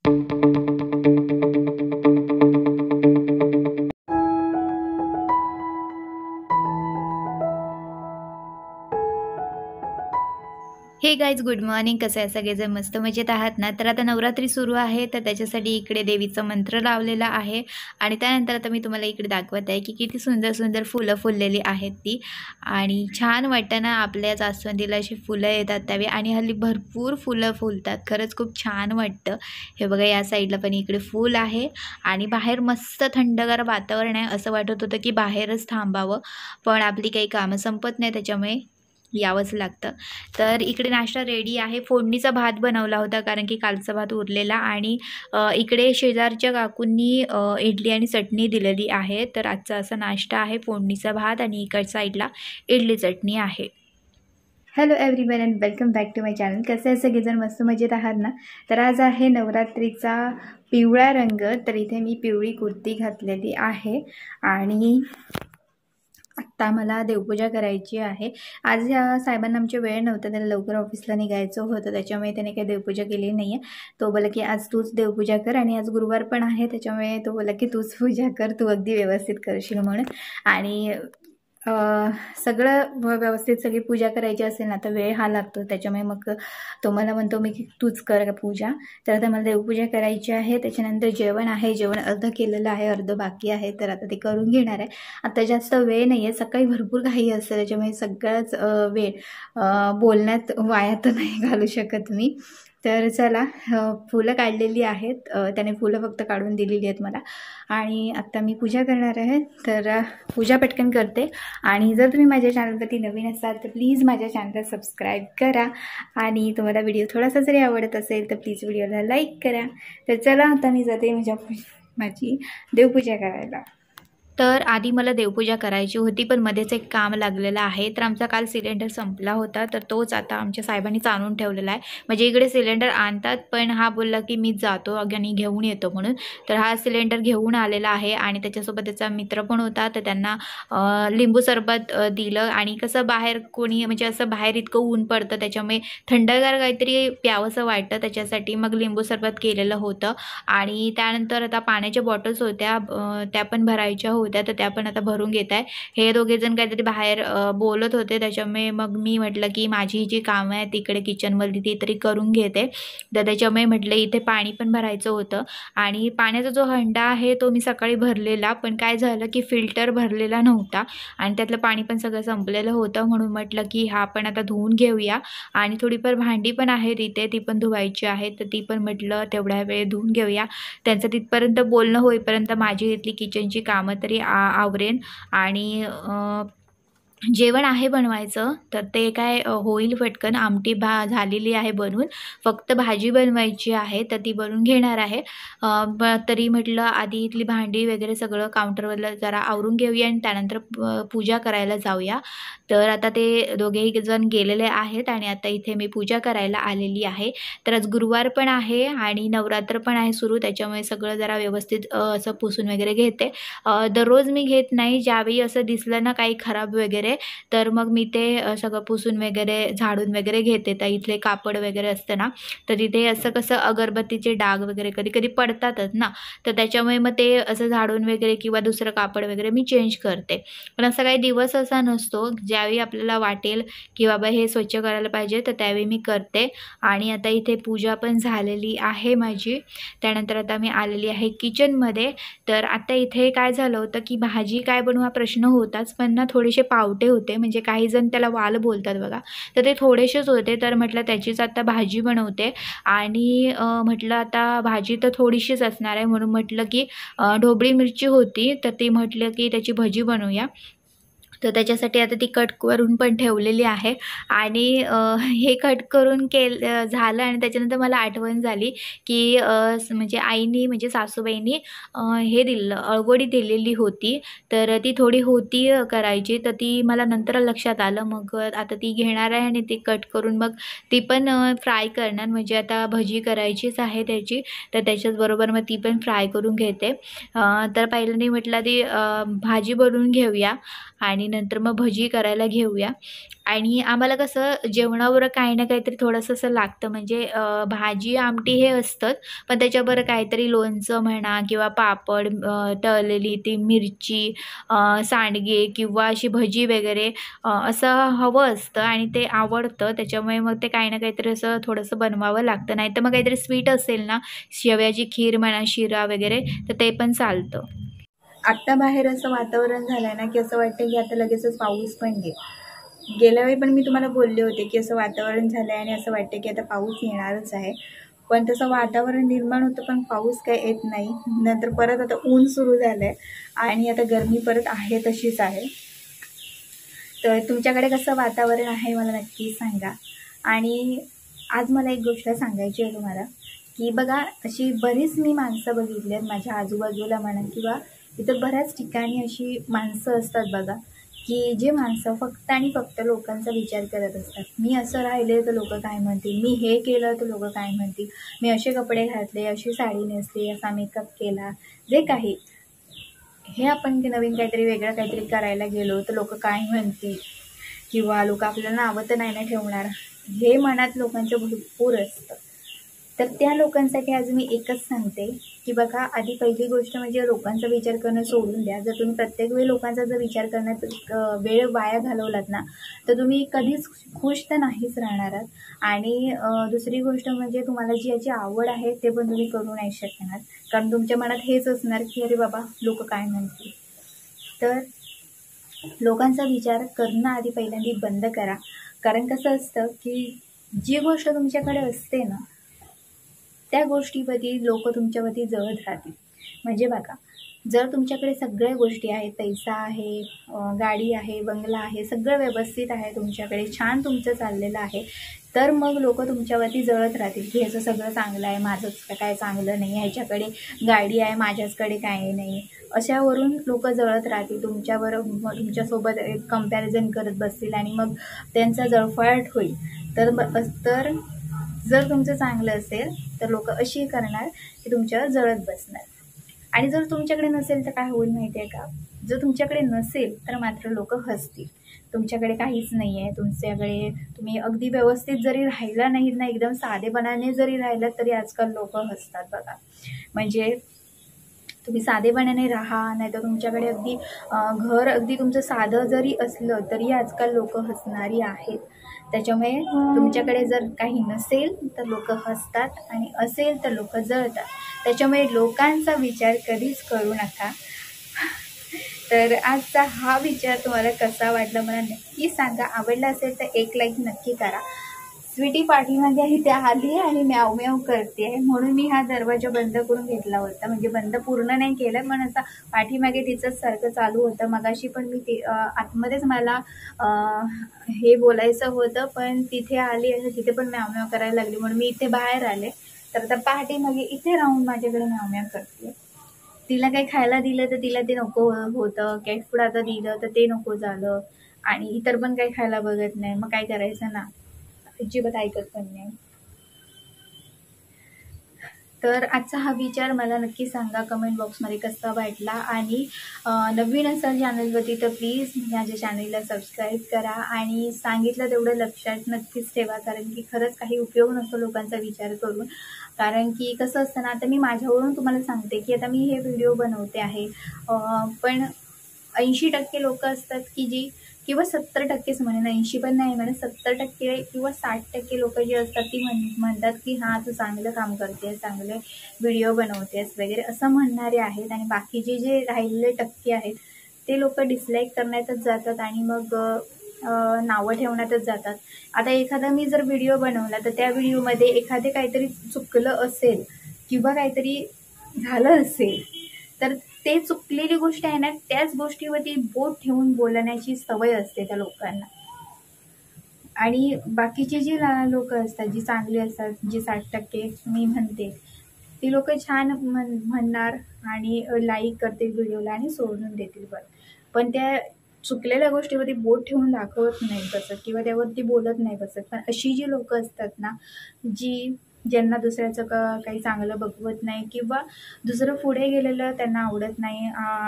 हे guys good morning. कसं आहे सगळेजण मस्त मजेत आहात ना? तर आता नवरात्री सुरू आहे, तर त्याच्यासाठी इकडे देवीचं मंत्र लावलेला आहे आणि त्यानंतर आता मी तुम्हाला इकडे दाखवत आहे की किती सुंदर सुंदर फुलं फुललेली आहेत ती. आणि छान वाटतं ना आपल्या जास्वंदीला अशी फुलं येतात त्यावेळी, आणि हल्ली भरपूर फुलं फुलतात. खरंच खूप छान वाटतं. हे बघा, या साईडला पण इकडे फूल आहे आणि बाहेर मस्त थंडगार वातावरण आहे. असं वाटत होतं की बाहेरच थांबावं, पण आपली काही कामं संपत नाही, त्याच्यामुळे यावंच लागतं. तर इकडे नाश्ता रेडी आहे. फोडणीचा भात बनवला होता कारण की कालचा भात उरलेला, आणि इकडे शेजारच्या काकूंनी इडली आणि चटणी दिलेली आहे. तर आजचा असा नाश्ता आहे, फोडणीचा भात आणि इकडच्या साईडला इडली चटणी आहे. Hello everyone and welcome back to my channel. कसं आहे सगळेजण मस्त मजेत आहात ना? तर आज आहे नवरात्रीचा पिवळा रंग. तर इथे मी पिवळी कुर्ती घातलेली आहे आणि आत्ता मला देवपूजा करायची आहे. आज या साहेबांना आमच्या वेळ नव्हता, त्याला लवकर ऑफिसला निघायचं होतं, त्याच्यामुळे त्याने काही देवपूजा केली नाही आहे. तो बोला की आज तूच देवपूजा कर, आणि आज गुरुवार पण आहे, त्याच्यामुळे तो बोला की तूच पूजा कर, तू अगदी व्यवस्थित करशील म्हणून. आणि सगळं व्यवस्थित सगळी पूजा करायची असेल ना तर वेळ हा लागतो, त्याच्यामुळे मग तो मला म्हणतो मी की तूच कर पूजा. तर आता मला देवपूजा करायची आहे. त्याच्यानंतर जेवण आहे, जेवण अर्ध केलेलं आहे, अर्ध बाकी आहे, तर आता ते करून घेणार आहे. आता जास्त वेळ नाही आहे, सकाळी भरपूर घाई असतं, त्याच्यामुळे सगळंच वेळ बोलण्यात वाया तर नाही घालू शकत मी. तर चला, फुलं काढलेली आहेत, त्याने फुलं फक्त काढून दिलेली आहेत मला, आणि आत्ता मी पूजा करणार आहे. तर पूजा पटकन करते. आणि जर तुम्ही माझ्या चॅनलवरती नवीन असाल तर प्लीज माझ्या चॅनलला सबस्क्राईब करा, आणि तुम्हाला व्हिडिओ थोडासा जरी आवडत असेल तर प्लीज व्हिडिओला लाईक करा. तर चला, आता मी जाते माझी देवपूजा करायला. तर आधी मला देवपूजा करायची होती, पण मध्येच एक काम लागलेलं आहे. तर आमचा काल सिलेंडर संपला होता, तर तोच आता आमच्या साहेबांनीच आणून ठेवलेला आहे. म्हणजे इकडे सिलेंडर आणतात, पण हा बोलला की मी जातो आणि घेऊन येतो म्हणून. तर हा सिलेंडर घेऊन आलेला आहे, आणि त्याच्यासोबत त्याचा मित्र पण होता, तर त्यांना लिंबू सरबत दिलं. आणि कसं बाहेर कोणी म्हणजे असं बाहेर इतकं ऊन पडतं, त्याच्यामुळे थंडगार काहीतरी प्यावंसं वाटतं, त्याच्यासाठी मग लिंबू सरबत केलेलं होतं. आणि त्यानंतर आता पाण्याच्या बॉटल्स होत्या, त्या पण भरायच्या होत्या, तर त्या पण आता भरून घेत आहे. हे दोघेजण काहीतरी बाहेर बोलत होते, त्याच्यामुळे मग मी म्हटलं की माझी जी कामं आहेत तिकडे किचनमधली ती तरी करून घेते. तर त्याच्यामुळे म्हटलं इथे पाणी पण भरायचं होतं. आणि पाण्याचा जो हंडा आहे तो मी सकाळी भरलेला, पण काय झालं की फिल्टर भरलेला नव्हता, आणि त्यातलं पाणी पण सगळं संपलेलं होतं, म्हणून म्हटलं की हा पण आता धुवून घेऊया. आणि थोडीफार भांडी पण आहेत इथे, ती पण धुवायची आहे, तर ती पण म्हटलं तेवढ्या वेळ धुवून घेऊया. त्यांचं तिथपर्यंत बोलणं होईपर्यंत माझी इथली किचनची कामं तरी आवरेन. आणि जेवण आहे बनवायचं, तर ते काय होईल पटकन. आमटी झालेली आहे बनवून, फक्त भाजी बनवायची आहे, तर ती बनवून घेणार आहे. तरी म्हटलं आधी इथली भांडी वगैरे सगळं काउंटरवरलं जरा आवरून घेऊया, आणि त्यानंतर पूजा करायला जाऊया. तर आता ते दोघेही जण गेलेले आहेत, आणि आता इथे मी पूजा करायला आलेली आहे. तर आज गुरुवार पण आहे आणि नवरात्र पण आहे सुरू, त्याच्यामुळे सगळं जरा व्यवस्थित असं पुसून वगैरे घेते. दररोज मी घेत नाही, ज्यावेळी असं दिसलं ना काही खराब वगैरे, तर मग मी ते सगळं पुसून वगैरे झाडून वगैरे घेते. तर इथले कापड वगैरे असतं ना, तर तिथे असं कसं अगरबत्तीचे डाग वगैरे कधी कधी पडतातच ना, तर त्याच्यामुळे मग ते असं झाडून वगैरे किंवा दुसरं कापड वगैरे मी चेंज करते. पण असा काही दिवस असा नसतो, ज्यावेळी आपल्याला वाटेल की बाबा हे स्वच्छ करायला पाहिजे, तर त्यावेळी मी करते. आणि आता इथे पूजा पण झालेली आहे माझी. त्यानंतर आता मी आलेली आहे किचनमध्ये. तर आता इथे काय झालं होतं की भाजी काय बनवू हा प्रश्न होताच, पण ना थोडेसे पावटे होते, म्हणजे काही जण त्याला वाल बोलतात बघा, तर ते थोडेसेच होते. तर म्हटलं त्याचीच आता भाजी बनवते. आणि म्हटलं आता भाजी तर थोडीशीच असणार आहे, म्हणून म्हटलं की ढोबळी मिरची होती, तर ती म्हटलं की त्याची भजी बनवूया. तर त्याच्यासाठी आता ती कट करून पण ठेवलेली आहे. आणि हे कट करून झालं, आणि त्याच्यानंतर मला आठवण झाली की म्हणजे आईनी म्हणजे सासूबाईंनी हे दिलं, अळगोडी दिलेली होती, तर ती थोडी होती करायची, तर ती मला नंतर लक्षात आलं. मग आता ती घेणार आहे आणि ती कट करून मग ती पण फ्राय करणार, म्हणजे आता भजी करायचीच आहे त्याची, तर त्याच्याचबरोबर मग ती पण फ्राय करून घेते. तर पहिल्यांदा म्हटलं ती भाजी बनवून घेऊया, आणि आणि नंतर मग भजी करायला घेऊया. आणि आम्हाला कसं जेवणावर काही ना काहीतरी थोडंसं असं लागतं, म्हणजे भाजी आमटी हे असतंच, पण त्याच्याबरोबर काहीतरी लोणचं म्हणा किंवा पापड, तळलेली ती मिरची, सांडगे किंवा अशी भजी वगैरे असं हवं असतं आणि ते आवडतं. त्याच्यामुळे मग ते काही ना काहीतरी असं थोडंसं बनवावं लागतं. नाहीतर मग काहीतरी स्वीट असेल ना, शेवयाची खीर म्हणा, शिरा वगैरे, तर ते पण चालतं. आत्ता बाहेर असं वातावरण झालंय ना, की असं वाटतं की आता लगेचच पाऊस पण येईल. गेल्या वेळी पण मी तुम्हाला बोलले होते की असं वातावरण झालंय आणि असं वाटतं की आता पाऊस येणारच आहे. पण तसं वातावरण निर्माण होतं पण पाऊस काय येत नाही. नंतर परत आता ऊन सुरू झालंय आणि आता गरमी परत आहे तशीच आहे. तर तुमच्याकडे कसं वातावरण आहे मला नक्की सांगा. आणि आज मला एक गोष्ट सांगायची आहे तुम्हाला, की बघा अशी बरीच मी माणसं बघितली आहेत माझ्या आजूबाजूला म्हणा किंवा इतर बऱ्याच ठिकाणी अशी माणसं असतात बघा, की जे माणसं फक्त आणि फक्त लोकांचा विचार करत असतात. मी असं राहिले तर लोक काय म्हणतील, मी हे केलं तर लोक काय म्हणतील, मी असे कपडे घातले, अशी साडी नेसली, असा मेकअप केला, जे काही हे आपण नवीन काहीतरी वेगळं काहीतरी करायला गेलो तर लोक काय म्हणतील किंवा लोक आपल्याला नावं तर नाही ना ठेवणार, हे मनात लोकांचं भरपूर असतं. तर त्या लोकांसाठी आज मी एकच सांगते की बघा, आधी पहिली गोष्ट म्हणजे लोकांचा विचार करणं सोडून द्या. जर तुम्ही प्रत्येक वेळी लोकांचा जर विचार करण्यात वेळ वाया घालवलात ना, तर तुम्ही कधीच खुश तर नाहीच राहणार आहात. आणि दुसरी गोष्ट म्हणजे तुम्हाला जी याची आवड आहे ते पण तुम्ही करू नाही शकणार, कारण तुमच्या मनात हेच असणार की अरे बाबा लोक काय म्हणतील. तर लोकांचा विचार करणं आधी पहिल्यांदा बंद करा. कारण कसं असतं की जी गोष्ट तुमच्याकडे असते ना, त्या गोष्टीवरती लोक तुमच्यावरती जळत राहतील. म्हणजे बघा, जर तुमच्याकडे सगळ्या गोष्टी आहेत, पैसा आहे, गाडी आहे, बंगला आहे, सगळं व्यवस्थित आहे, तुमच्याकडे छान तुमचं चाललेलं आहे, तर मग लोक तुमच्यावरती जळत राहतील की ह्याचं सगळं चांगलं आहे, माझंच काय चांगलं नाही, ह्याच्याकडे गाडी आहे, माझ्याचकडे काही नाही, अशावरून लोक जळत राहतील तुमच्यावर. तुमच्यासोबत एक कंपॅरिझन करत बसतील आणि मग त्यांचा जळफळाट होईल. तर जर तुमचं चांगलं असेल तर लोक अशी करणार की तुमच्यावर जळत बसणार. आणि जर तुमच्याकडे नसेल तर काय होईल माहिती आहे का, जर तुमच्याकडे नसेल तर मात्र लोक हसतील. तुमच्याकडे काहीच नाही आहे, तुमच्याकडे तुम्ही अगदी व्यवस्थित जरी राहिला नाहीत ना, एकदम साधेपणाने जरी राहिलात तरी आजकाल लोक हसतात बघा. म्हणजे तुम्ही साधेपणाने राहा, नाही तर तुमच्याकडे अगदी घर अगदी तुमचं साधं जरी असलं तरी आजकाल लोक हसणारी आहेत. त्याच्यामुळे तुमच्याकडे जर काही नसेल तर लोक हसतात आणि असेल तर लोक जळतात. त्याच्यामुळे लोकांचा विचार कधीच करू नका. तर आजचा हा विचार तुम्हाला कसा वाटला मला नक्की सांगा. आवडला असेल तर एक लाईक नक्की करा. स्वीटी पाठीमागे इथे आली आणि म्याव म्याव करते आहे, म्हणून मी हा दरवाजा बंद करून घेतला होता. म्हणजे बंद पूर्ण नाही केलं, पण असा पाठीमागे तिचं सारखं चालू होतं. मगाशी पण मी ते आतमध्येच मला हे बोलायचं होतं, पण तिथे आली आणि तिथे पण म्याव म्याव करायला लागली, म्हणून मी इथे बाहेर आले. तर आता पाठीमागे इथे राहून माझ्याकडे म्याव म्याव करते. तिला काही खायला दिलं तर तिला ते नको होतं, कॅट फूड आता दिलं तर ते नको झालं, आणि इतर पण काही खायला बघत नाही. मग काय करायचं ना, अजिबात ऐकत पण नाही. तर आजचा हा विचार मला नक्की सांगा कमेंट बॉक्समध्ये कसा वाटला. आणि नवीन असाल चॅनलवरती तर प्लीज माझ्या चॅनलला सबस्क्राईब करा आणि सांगितलं तेवढं लक्षात नक्कीच ठेवा, कारण की खरंच काही उपयोग नसतो लोकांचा विचार करून. कारण की कसं असतं ना, आता मी माझ्यावरून तुम्हाला सांगते की आता मी हे व्हिडिओ बनवते आहे, पण 80% लोक असतात की जी, किंवा 70%च म्हणेन, 80 पण नाही म्हणेन, 70% किंवा 60% लोक जे असतात ती म्हणतात की हां तू चांगलं काम करतेस, चांगले व्हिडिओ बनवतेस वगैरे असं म्हणणारे आहेत. आणि बाकीचे जे राहिलेले टक्के आहेत ते लोक डिसलाईक करण्यातच जातात आणि मग नावं ठेवण्यातच जातात. आता एखादा मी जर व्हिडिओ बनवला तर त्या व्हिडिओमध्ये एखादे काहीतरी चुकलं असेल किंवा काहीतरी झालं असेल तर ते चुकलेली गोष्ट आहे ना, त्याच गोष्टीवरती बोट ठेवून बोलण्याची सवय असते त्या लोकांना. आणि बाकीचे जी लोक असतात, जी चांगली असतात, जी 60% मी म्हणते, ती लोक छान म्हणणार आणि लाईक करतील व्हिडिओला आणि सोडून देतील बरं. पण त्या चुकलेल्या गोष्टीवरती बोट ठेवून दाखवत नाही बसत किंवा त्यावरती बोलत नाही बसत. पण अशी जी लोक असतात ना, ज्यांना दुसऱ्याचं काही चांगलं बघवत नाही किंवा दुसरं पुढे गेलेलं त्यांना आवडत नाही,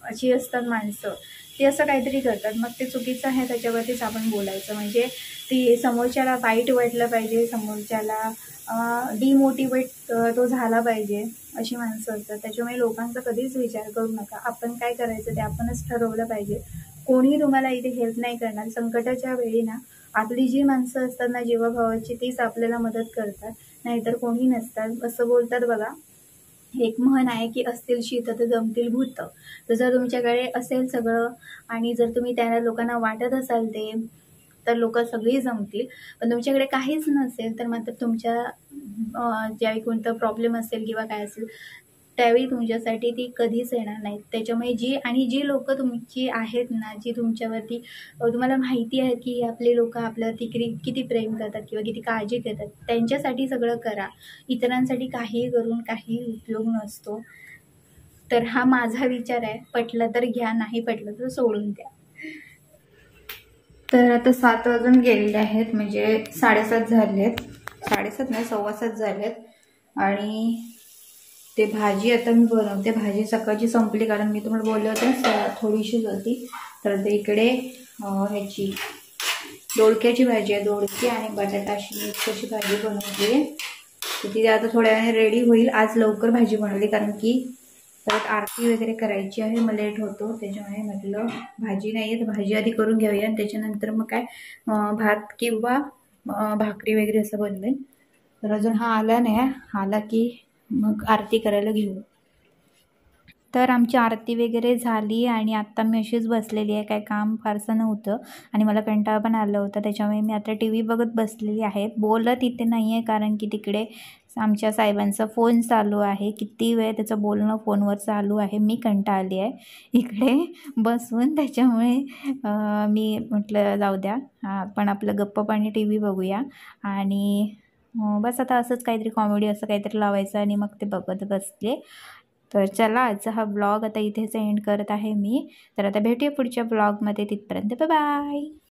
अशी असतात माणसं, ते असं काहीतरी करतात, मग ते चुकीचं आहे, त्याच्यावरतीच आपण बोलायचं. म्हणजे ती समोरच्याला वाईट वाटलं पाहिजे, समोरच्याला डिमोटिवेट तो झाला पाहिजे, अशी माणसं असतात. त्याच्यामुळे लोकांचा कधीच विचार करू नका. आपण काय करायचं ते आपणच ठरवलं पाहिजे. कोणी तुम्हाला इथे हेल्प नाही करणार. संकटाच्या वेळी ना आपली जी माणसं असतात ना जीवाभावाची, तीच आपल्याला मदत करतात, नाहीतर कोणी नसतात. असं बोलतात बघा, एक म्हण आहे की असतील शीत तर जमतील भूत. तर जर तुमच्याकडे असेल सगळं आणि जर तुम्ही त्या लोकांना वाटत असाल ते, तर लोक सगळी जमतील. पण तुमच्याकडे काहीच नसेल तर मात्र तुमच्या ज्यावेळी कोणता प्रॉब्लेम असेल किंवा काय असेल, त्यावेळी तुमच्यासाठी ती कधीच येणार नाहीत. त्याच्यामुळे जी लोक तुमची आहेत ना, जी तुमच्यावरती तुम्हाला माहिती आहे की आपले लोक आपल्यावरती किती प्रेम करतात किंवा किती काळजी घेतात, त्यांच्यासाठी सगळं करा. इतरांसाठी काही करून काही उपयोग नसतो. तर हा माझा विचार आहे. पटलं तर घ्या, नाही पटलं तर सोडून द्या. तर आता 7 वाजून गेलेले आहेत, म्हणजे 7:30 झाले आहेत. 7:30 नाही, 7:15 झालेत. आणि ते भाजी आता मी बनवते. भाजी सकाळची संपली, कारण मी तुम्हाला बोलले होते ना थोडीशीच होती. तर ते इकडे ह्याची दोडक्याची भाजी आहे, दोडकी आणि बटाटा अशी मिक्स अशी भाजी बनवली आहे. तर ती आता थोड्या वेळाने रेडी होईल. आज लवकर भाजी बनवली, कारण की परत आरती वगैरे करायची आहे, मग लेट होतो. त्याच्यामुळे म्हटलं भाजी नाही आहे तर भाजी आधी करून घेऊया, आणि त्याच्यानंतर मग काय भात किंवा भाकरी वगैरे असं बनवेन. तर अजून हा आला नाही, आला की मग आरती करायला घेऊ. तर आमची आरती वगैरे झाली आणि आत्ता मी अशीच बसलेली आहे. काय काम फारसं नव्हतं आणि मला कंटाळा पण आला होता. त्याच्यामुळे मी आता टी व्ही बघत बसलेली आहे. बोलत इथे नाही आहे, कारण की तिकडे आमच्या साहेबांचा फोन चालू आहे. किती वेळ त्याचं बोलणं फोनवर चालू आहे. मी कंटाळली आहे इकडे बसून. त्याच्यामुळे मी म्हटलं जाऊ द्या, आपण आपलं गप्प पाणी टी व्ही बघूया. आणि बस आता असंच काहीतरी कॉमेडी असं काहीतरी लावायचं आणि मग ते बघत बसले. तर चला, आजचा हा ब्लॉग आता इथेच एंड करत आहे मी. तर आता भेटूया पुढच्या ब्लॉगमध्ये. तिथपर्यंत बाय बाय.